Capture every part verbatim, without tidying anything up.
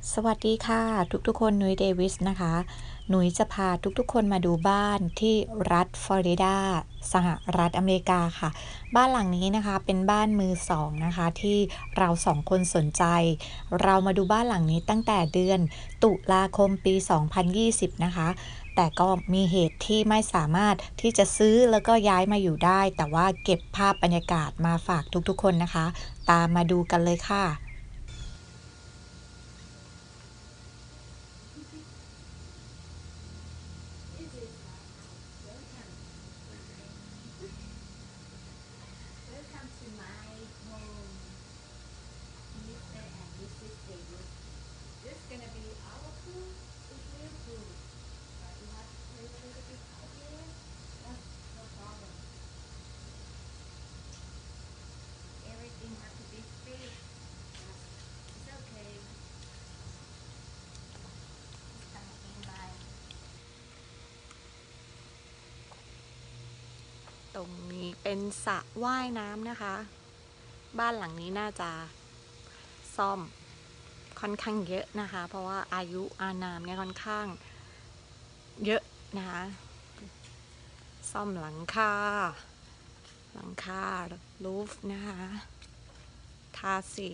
สวัสดีค่ะทุกๆคนนุ้ยเดวิสนะคะนุ้ยจะพาทุกๆคนมาดูบ้านที่รัฐฟลอริดาสหรัฐอเมริกาค่ะบ้านหลังนี้นะคะเป็นบ้านมือสองนะคะที่เราสองคนสนใจเรามาดูบ้านหลังนี้ตั้งแต่เดือนตุลาคมปีสองพันยี่สิบนะคะแต่ก็มีเหตุที่ไม่สามารถที่จะซื้อแล้วก็ย้ายมาอยู่ได้แต่ว่าเก็บภาพบรรยากาศมาฝากทุกๆคนนะคะตามมาดูกันเลยค่ะ ตรงนี้เป็นสระว่ายน้ำนะคะบ้านหลังนี้น่าจะซ่อมค่อนข้างเยอะนะคะเพราะว่าอายุอานามเนี่ยค่อนข้างเยอะนะคะซ่อมหลังคาหลังคารูฟนะคะทาสี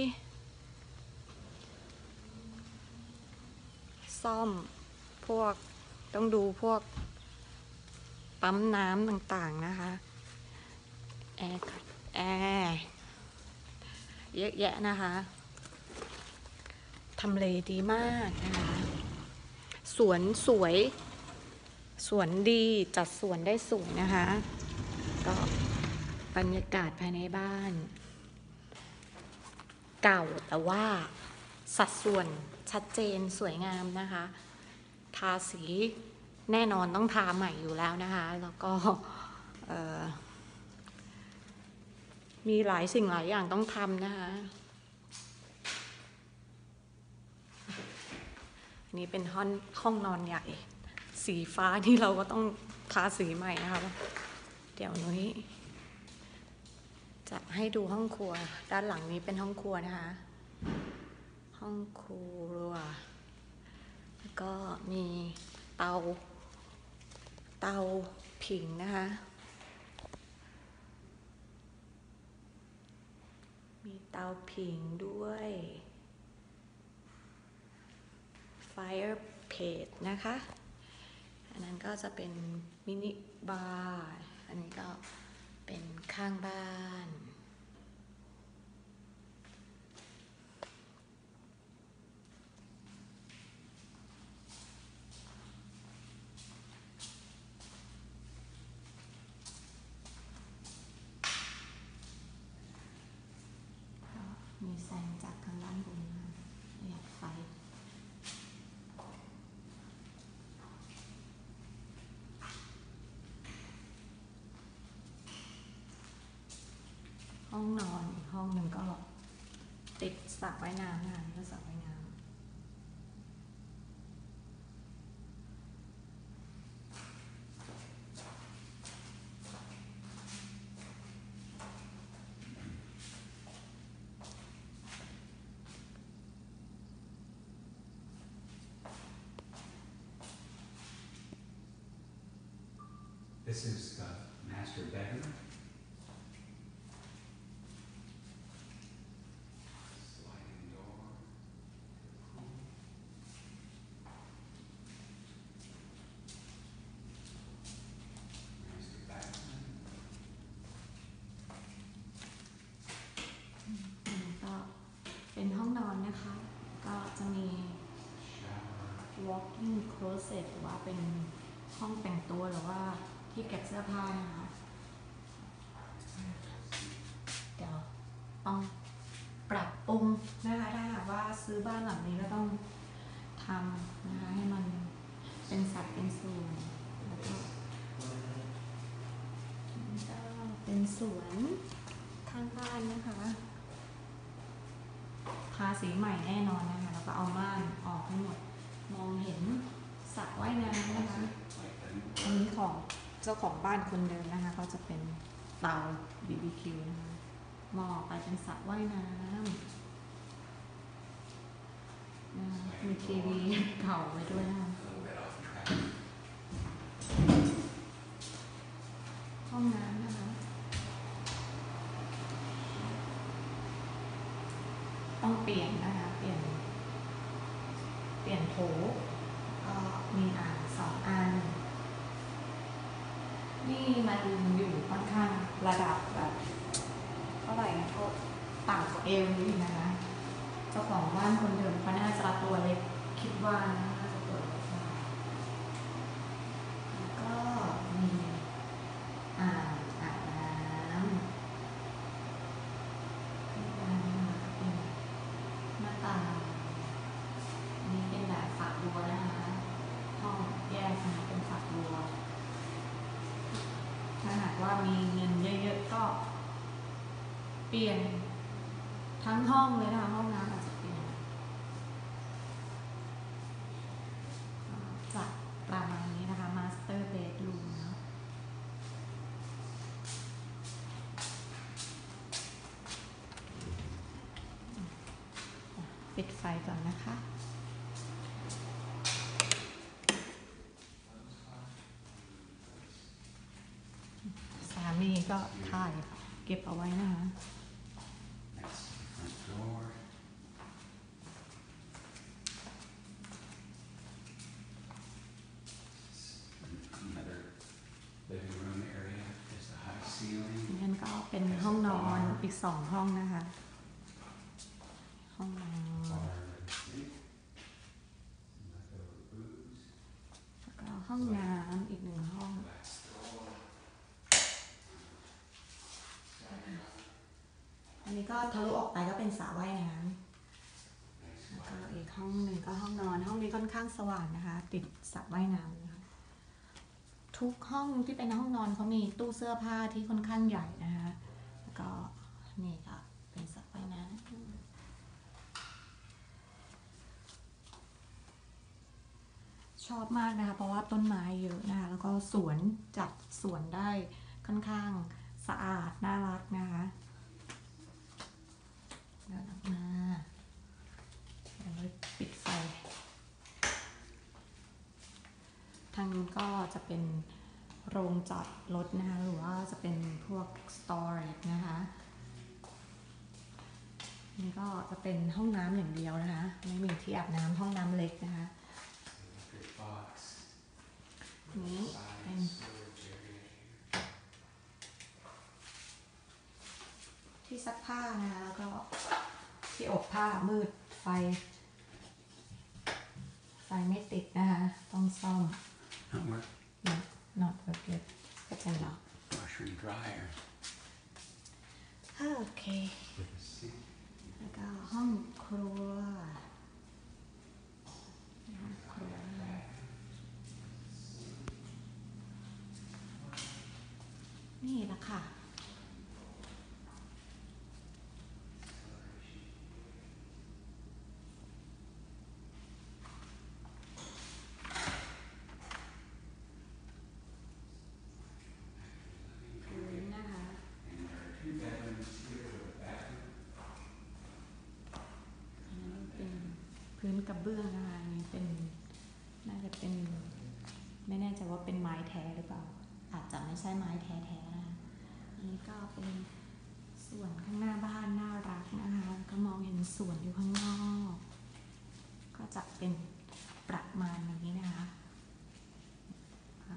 ซ่อมพวกต้องดูพวกปั๊มน้ำต่างๆนะคะแอร์แอร์เยอะแยะนะคะทำเลดีมากนะคะสวนสวยสวนดีจัดสวนได้สวยนะคะก็บรรยากาศภายในบ้านเก่าแต่ว่าสัดส่วนชัดเจนสวยงามนะคะทาสีแน่นอนต้องทาใหม่อยู่แล้วนะคะแล้วก็มีหลายสิ่งหลายอย่างต้องทำนะคะอันนี้เป็นห้องห้องนอนใหญ่สีฟ้าที่เราก็ต้องทาสีใหม่นะคะเดี๋ยวนี้จะให้ดูห้องครัวด้านหลังนี้เป็นห้องครัวนะคะห้องครัวแล้วก็มีเตาเตาผิงนะคะมีเตาผิงด้วย Fire Page นะคะอันนั้นก็จะเป็นมินิบาร์อันนี้ก็เป็นข้างบ้านมีแสงจากทางด้านบนมาเนี่ยไฟห้องนอนอีกห้องหนึ่งก็ติดสระว่ายน้ำนะคะนี่ก็สระว่ายน้ำ This is the master bedroom. Sliding door. There's the bathroom. อันนี้ก็เป็นห้องนอนนะคะก็จะมี Shower. walk-in closet หรือว่าเป็นห้องแต่งตัวหรือว่าที่เก็บเสื้อผ้านะคะเดี๋ยวต้องปรับปรุงนะคะถ้าหากว่าซื้อบ้านหลังนี้ก็ต้องทำนะคะให้มันเป็นสัดเป็นส่วนแล้วก็เป็นสวนข้างบ้านนะคะทาสีใหม่แน่นอนนะคะแล้วก็เอาม่านออกให้หมดมองเห็นสระว่ายน้ำนะคะอันนี้ของเจ้าของบ้านคนเดิมนะคะก็จะเป็นเตา บี บี คิว นะคะมองไปเป็นสระว่ายน้ำมีทีวีเก่าไว้ด้วยนะคะ A little bit off track. ห้องน้ำนะคะต้องเปลี่ยนนะคะเปลี่ยนเปลี่ยนโถก็มีอ่างสองอันนี่มันอยู่ค่อนข้างระดับแบบเท่าไหร่นะเขาต่ำกว่าเอวนิดนะคะเจ้าของบ้านคนเดิมเขาน่าจะตัวเล็กคิดว่านะน่าจะตัวเล็กมากแล้วก็มีอ่างอาบน้ำที่ด้านหน้าเป็นหน้าต่างอันนี้เป็นแบบฝักบัวนะคะห้องแยกนะเป็นฝักบัวถ้าหากว่ามีเงินเยอะๆก็เปลี่ยนทั้งห้องเลยนะคะห้องน้ำอาจจะเปลี่ยนจากประมาณนี้นะคะ master bedroom เนาะปิดไฟก่อนนะคะสามีก็ถ่ายเก็บเอาไว้นะคะ That's the front door. Another living room area. There's a high ceiling. นั่นก็เป็นห้องนอนอีกสองห้องนะคะ ห้องนอน Bar and sink. Some leftover booze. แล้วก็ห้องน้ำอีกหนึ่งห้อง Glass door. อันนี้ก็ทะลุออกไปก็เป็นสระว่ายน้ำแล้วก็อีกห้องหนึ่งก็ห้องนอน ห้องนี้ค่อนข้างสว่างนะคะ ติดสระว่ายน้ำนะคะ ทุกห้องที่เป็นห้องนอนเขามีตู้เสื้อผ้าที่ค่อนข้างใหญ่นะคะ แล้วก็นี่ก็เป็นสระว่ายน้ำชอบมากนะคะ เพราะว่าต้นไม้เยอะนะคะ แล้วก็สวนจัดสวนได้ค่อนข้างสะอาดน่ารักนะคะเดินออกมาเดี๋ยวเราปิดไฟ ทางนู้นก็จะเป็นโรงจอดรถนะคะ หรือว่าจะเป็นพวก storage นะคะ นี่ก็จะเป็นห้องน้ำอย่างเดียวนะคะ ไม่มีที่อาบน้ำห้องน้ำเล็กนะคะ Electric box. นี้เป็น Storage area here. ที่ซักผ้านะคะ แล้วก็ที่อบผ้ามืดไฟ ไฟไม่ติดนะคะ ต้องซ่อม Not work. not not work yet ก็จะล็อก Washer and dryer. โอเค With a sink. แล้วก็ห้องครัวห้องครัวนี่แหละค่ะ พื้นนะคะ And there are two bedrooms here with a bathroom. อันนี้เป็นพื้นกระเบื้องนะคะอันนี้เป็นน่าจะเป็นไม่แน่ใจว่าเป็นไม้แท้หรือเปล่า อาจจะไม่ใช่ไม้แท้แท้นะคะอันนี้ก็เป็นส่วนข้างหน้าบ้านน่ารักนะคะก็มองเห็นสวนอยู่ข้างนอก ก็จะเป็นประมาณนี้นะคะอ่า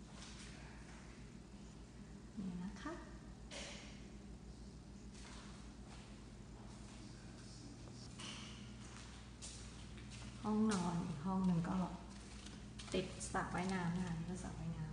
นี่นะคะ ห้องนอนอีกห้องหนึ่งก็ติดสระว่ายน้ำนะคะนี่ก็สระว่ายน้ำ